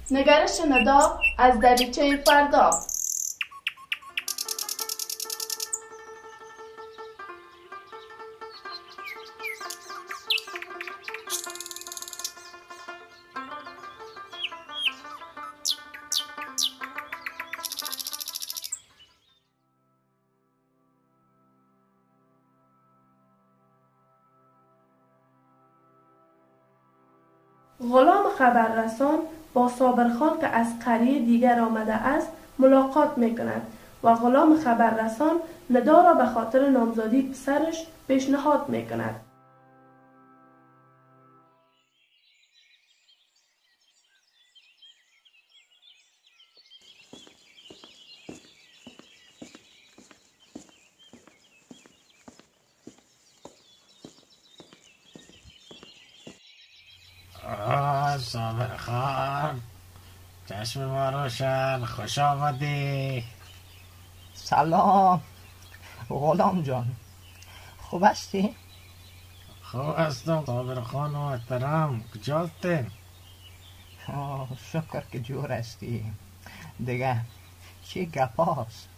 نگرش ندا از دریچه فردا. غلام خبررسان با صابرخان که از قریه دیگر آمده است ملاقات می کند و غلام خبررسان ندا را به خاطر نامزادی پسرش پیشنهاد می کند. صابرخان، چشم ما روشن، خوش آمدی. سلام غلام جان، خوب هستی؟ خوب هستم صابرخان و محترم. کجاستی؟ شکر که جور هستی. دیگه چی گپ هاست؟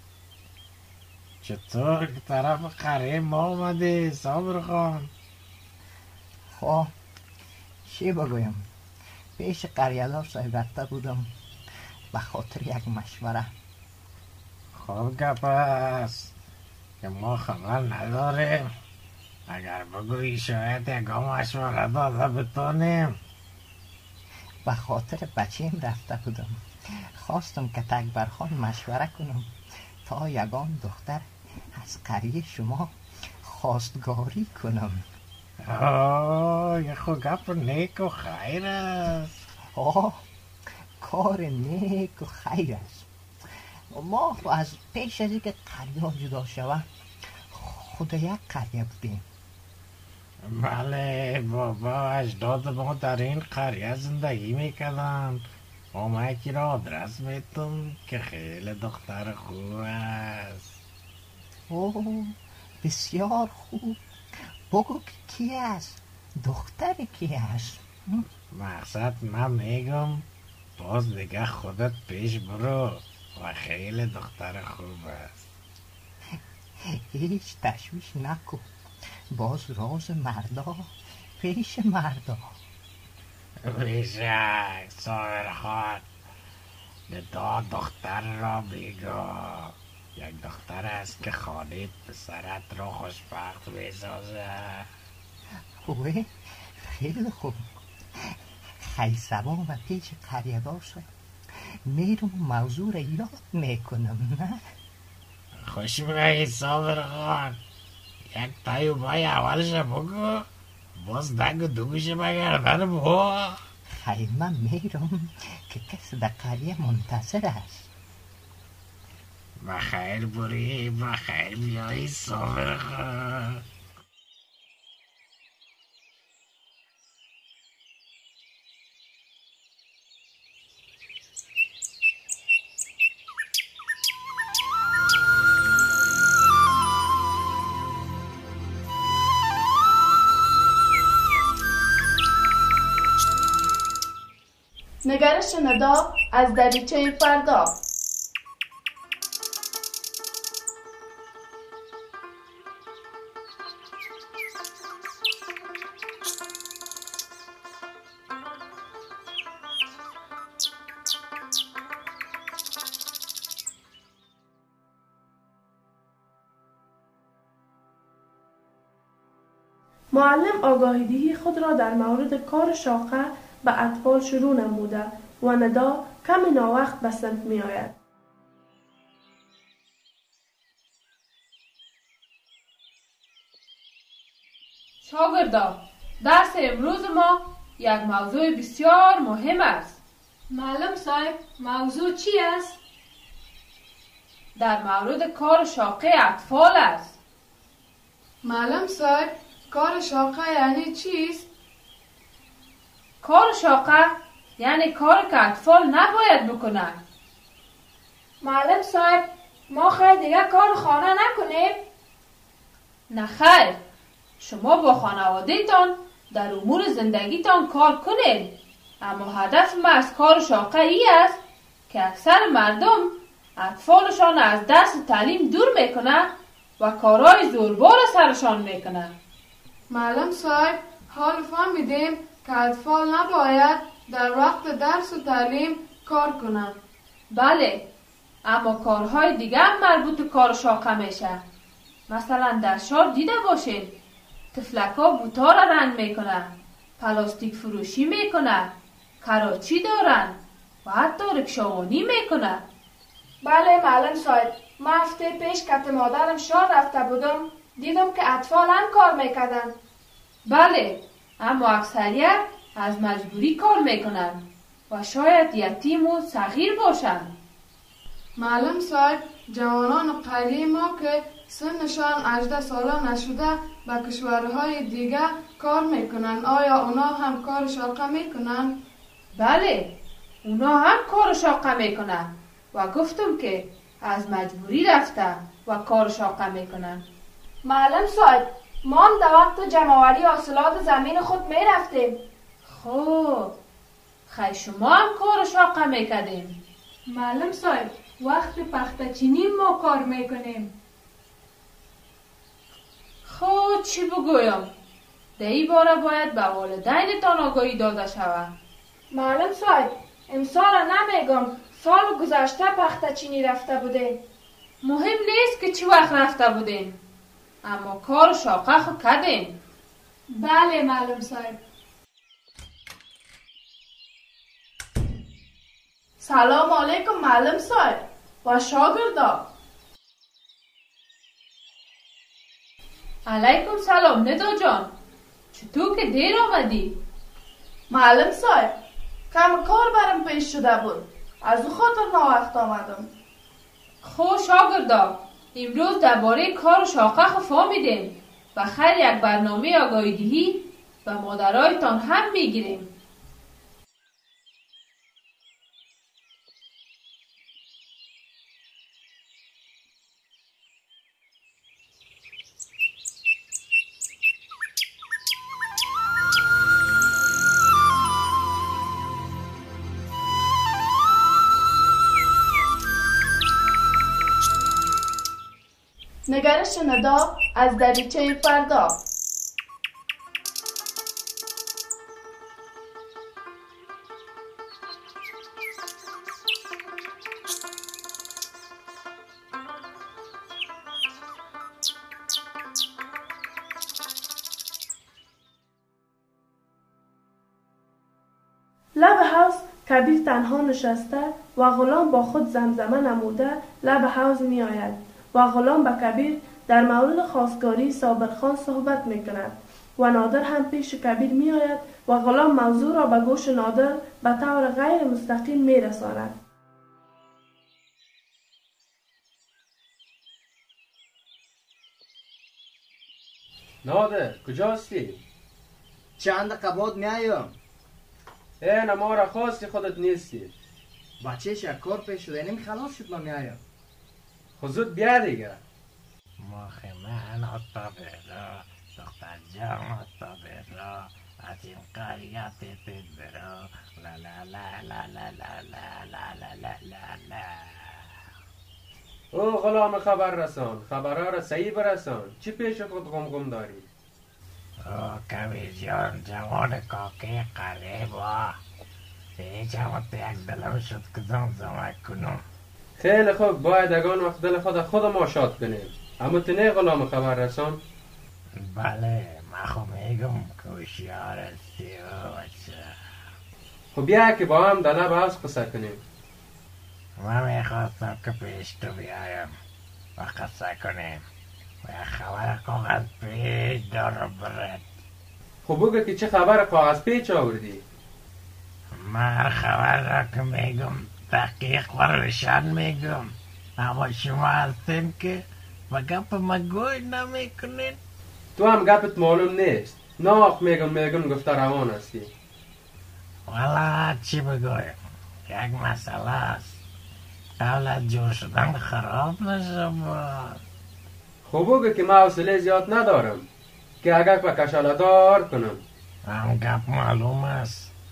چطور که طرف قریه ما آمدی صابرخان؟ خب چی بگویم، پیش قریه‌دار صاحب رفته بودم به خاطر یک مشوره. خوب گپ است که ما خبر نداریم. اگر بگویی شاید یکا مشوره داده بتونیم. به خاطر بچیم رفته بودم، خواستم که تکبر خان مشوره کنم تا یگان دختر از قریه شما خواستگاری کنم. یه خود گپ نیک و خیر است. کار نیک و خیر است. ما از پیش از اینکه قریه جدا شود خود یک قریه بودیم. بله، بابا اجداد ما در این قریه زندگی میکردن. ما یکی را آدرس میتون که خیلی دختر خوب است. بسیار خوب. بگو که کی است؟ دختر کی است؟ مقصد من میگم باز دیگه خودت پیش برو و خیلی دختر خوب است. هیچ تشویش نکن، باز راز مردا پیش مردا. بیشک صابرخان، ندا دختر را بگو. یک دختر است که خانه پسرت را خوشبخت میسازه. خوبه؟ خیلی خوب. خیسبان و پیش قریه دار شد میرم موضوع را یاد میکنم. نه خوش میگی صابرخان، یک تایوبای اولش بگو، باز دنگ و دوگوش بگردن بو. خیمه میرم که کسی در قریه منتظر است. بخیر بری بخیر بیایی صابرخان. نگرش ندا از دریچه فردا. معلم آگاهیدهی خود را در مورد کار شاقه به اطفال شروع نموده و ندا کمی ناوقت به صنف می آید. شاگردا، درس امروز ما یک موضوع بسیار مهم است. معلم صاحب، موضوع چی است؟ در مورد کار شاقه اطفال است. معلم صاحب، کار شاقه یعنی چیست؟ کار شاقه یعنی کار که اطفال نباید بکنند. معلم صاحب، ما خیر دیگه کار خانه نکنیم؟ نه خیر، شما با خانواده‌تان در امور زندگیتان کار کنید. اما هدف ما از کار شاقه ای است که اکثر مردم اطفالشان از درس تعلیم دور میکنه و کارهای زوربار سرشان میکنه. معلم صاحب، حال فهمیدیم که اطفال نباید در وقت درس و تعلیم کار کنند. بله، اما کارهای دیگه هم مربوط به کار شاقه میشه. مثلا در شهر دیده باشین طفلکا بوتا را رنگ میکنه، پلاستیک فروشی میکنه، کراچی دارن و حتی رکشاوانی میکنه. بله معلم صاحب، ما هفته پیش کت مادرم شهر رفته بودم، دیدم که اطفال هم کار میکردن. بله، اما اکثریت از مجبوری کار میکنن و شاید یتیم و صغیر باشن. معلم صاحب، جوانان قریه ما که سنشان 18 ساله نشده به کشورهای دیگه کار میکنن، آیا اونا هم کار شاقه میکنن؟ بله، اونا هم کار شاقه میکنن و گفتم که از مجبوری رفته و کار شاقه میکنن. معلم صاحب، ما هم در وقت جمع‌آوری حاصلات زمین خود میرفتیم. خب خیلی شما هم کار شاقه میکردیم. معلم صاحب، وقت پخته چینی ما کار میکنیم. خب چی بگویم؟ در این باره باید به والدینتان آگاهی داده شود. معلم صاحب، امسال نمیگم، سال گذشته پخته چینی رفته بوده. مهم نیست که چی وقت رفته بودیم، اما کار شاقه خود کردیم. بله معلم صاحب. سلام علیکم معلم صاحب و شاگردا. علیکم سلام ندا جان، چطور که دیر آمدی؟ معلم صاحب، کم کار برم پیش شده بود، از او خاطر ناوقت آمدم. خب شاگردا، امروز درباره کار شاقه خود فهمیدیم و خیر یک برنامه آگاهی دهی و مادرایتان هم میگیریم. نگرش ندا از دریچه فردا. لب حوض کبیر تنها نشسته و غلام با خود زمزمه نموده لب حوض می آید و غلام به کبیر در مورد خواستگاری صابرخان صحبت می کند و نادر هم پیش کبیر می آید و غلام موضوع را به گوش نادر به طور غیر مستقیم می رساند. نادر کجاستی؟ چند قباد میایم. این ما را خواستی خودت نیستی. بچه شکار پیش شده، نمی خلاص شد ما میایم. خود بیا دیگه. مخ من حتی برا دختر جان حتی برا از این قریت تید برا لا لا لا لا لا لا لا لا لا لا لا. او غلام خبر رسان، خبرها را صحیح برسان. چی پیش خود غم داری؟ او کبیر جان جوان کاکه قره با هیچ همت یک دلم شد که زمزمه کنم. خیلی خوب، باید اگان وقت دل خود ما شاد کنیم. اما تو نه غلام خبر رسان؟ بله من خو میگم کوشیار هستی و بچه. خب بیا که با هم در لب حوض قصه کنیم. من میخواستم که پیش تو بیایم و قصه کنیم و یک خبر کاغذ پیچ دارم برد. خب بگو که چه خبر کاغذ پیچ آوردی؟ من خبر را که میگم دقیق و روشن میگم، اما شما هستین که و گپ مگوی نمیکنین. تو هم گپت معلوم نیست. ناخ میگم گفته روان هستی. والا چی بگویم، یک مسئله است قبل از جور شدن خراب نشه باز. خب بگو که من حوصله زیاد ندارم که اگر با کشاله دار کنم. هم گپ معلوم است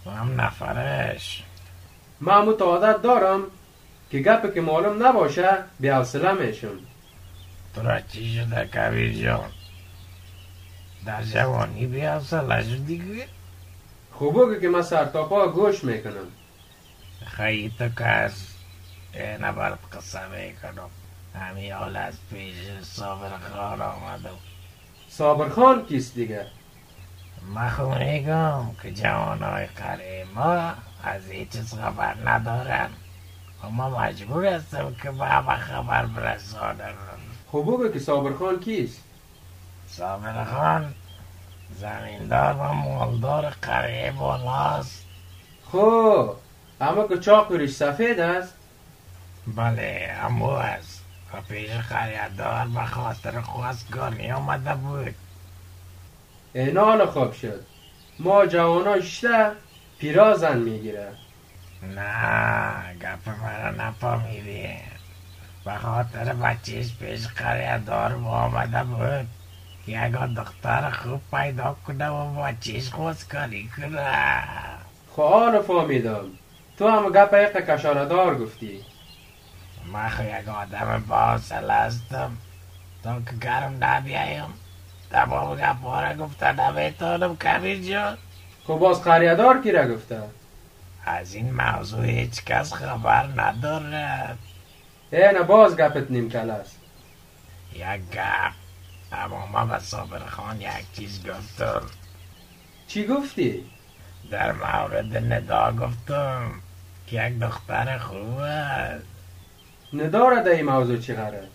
هم نفرش. من متعادت دارم که گپ که معلوم نباشه بی حوصله میشم. تو را چی شده کبیر جان؟ در جوانی بی حوصله شدی که؟ خوب بگو که من سر تا پا گوش میکنم. خیلی تو کس اینه برد قصه میکنم. همین حال از پیش صابر خان آمدم. صابر خان کیست دیگه؟ من خود میگم که جوانای قریه ما از این چیز خبر ندارن و ما مجبور هستم که به همه خبر برسانم. خوب بگو که صابر خان کیست؟ صابر خان زمیندار و مالدار قریه بالاست. خب اما که چاقوریش سفید است؟ بله امو است و پیش خریدار به خاطر خواستگاری آمده بود. این حالا خوب شد. ما جوانای شده پیرازن میگیره. نه گپ مرا نفهمیدی. به خاطر بچهش پیش خریدار آمده بود که یکان دختر خوب پیدا کنه و بچهش خواستگاری کنه. خب حالا فهمیدم. تو هم گپ یک کشاندار گفتی. من خو یک آدم باحوصله هستم تا که گرم نبیایم. تمام گپا را گفته نمیتونم کبیر جان. خب باز خریدار کی را گفته؟ از این موضوع هیچ کس خبر ندارد. اینه باز گپت نیم کل است. یک گپ اما من به صابر خان یک چیز گفتم. چی گفتی؟ در مورد ندا گفتم که یک دختر خوب است. ندا را در این موضوع چی قراره؟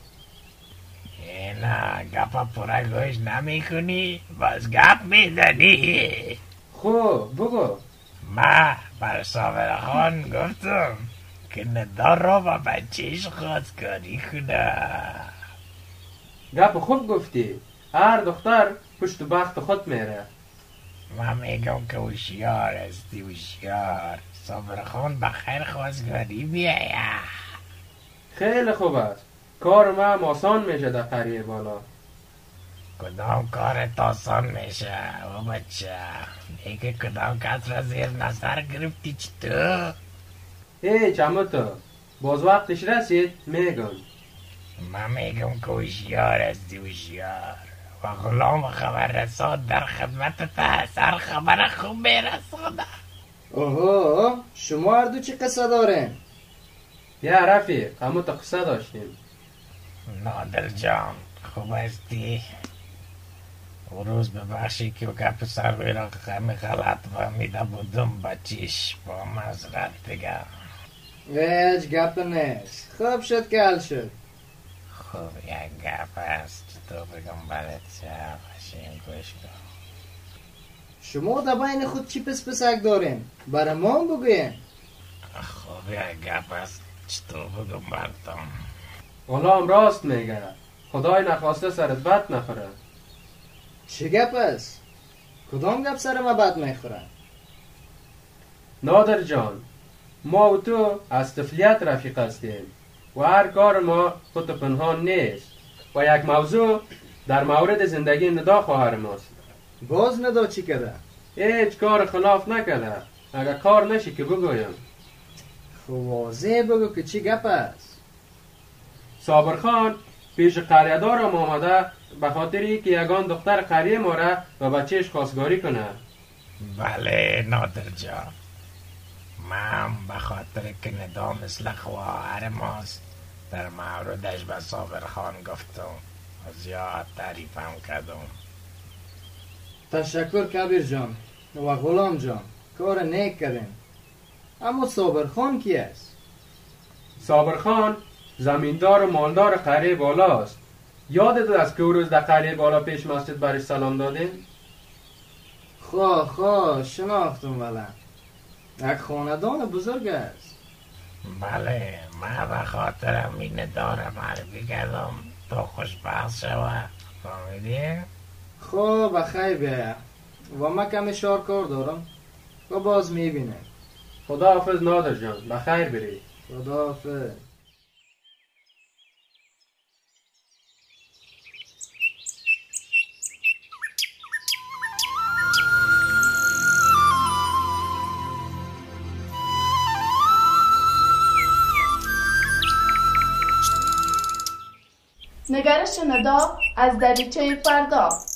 نه گپ پره گوش نمی کنی باز گپ میزنی. خب بگو. من بر صابر خان گفتم که ندا را با بچهش خواستگاری کنه. گپ خوب گفتی. هر دختر پشت بخت خود میره. من میگم که هوشیار هستی هوشیار. صابر خان بخیر خواستگاری بیاید. خیلی خوب است. کار من آسان میشه در قریه بالا. کدام کارت آسان میشه او بچه؟ دیگه کدام کس را زیر نظر گرفتی چی تو؟ هیچ اما تو باز وقتش رسید میگم. من میگم که هوشیار هستی هوشیار و غلام خبر رساد در خدمتت هست. هر خبر خوب میرساده. اوه شما هر دو چی قصه دارین؟ یا رفیق اما تو قصه داشتیم. نادر جان خوب هستی؟ او روز ببخشی که گپ سروی را غمی غلط فهمیده بودم بچیش با معذرت دیگه. هیچ گپ نیست. خوب شد که حل شد. خب یک گپ هست تو بگم برات چه باشیم گوش کن. شما در بین خود چی پس پسک دارین؟ برای ما بگوین. خب یک گپ هست چطور بگم براتم. والا هم راست میگه. خدای نخواسته سرت بد نخوره. چه گپ است؟ کدام گپ سر ما بد میخوره؟ نادر جان ما و تو از طفلیت رفیق هستیم و هر کار ما خود پنهان نیست و یک موضوع در مورد زندگی ندا خواهر ماست. باز ندا چی کرده؟ هیچ کار خلاف نکرده. اگر کار نشی که بگویم. خب واضح بگو که چی گپ است؟ صابر خان پیش قریه‌دارم آمده به خاطری که یگان دختر قریه ماره و بچهش خواستگاری کنه. بله نادر جان من به خاطر که ندا مثل خواهر ماست در موردش به صابر خان گفتم و زیاد تعریفم کردم. تشکر کبیر جان و غلام جان کار نیک کردین. اما صابر خان کی است؟ صابر خان زمیندار و مالدار قریه بالا است. یادت است که او روز در قریه بالا پیش مسجد برش سلام دادیم؟ خواه شناختم ولی یک خاندان بزرگ است. بله من به خاطر همین ندا معرفی کردم تو خوشبخت شوه. فهمیدی؟ خب بخیر بیایه و من کمی شارکار دارم و باز میبینه. خدا حافظ نادر جان بخیر بری. خدا حافظ. نگرش ندا از دریچه فردا.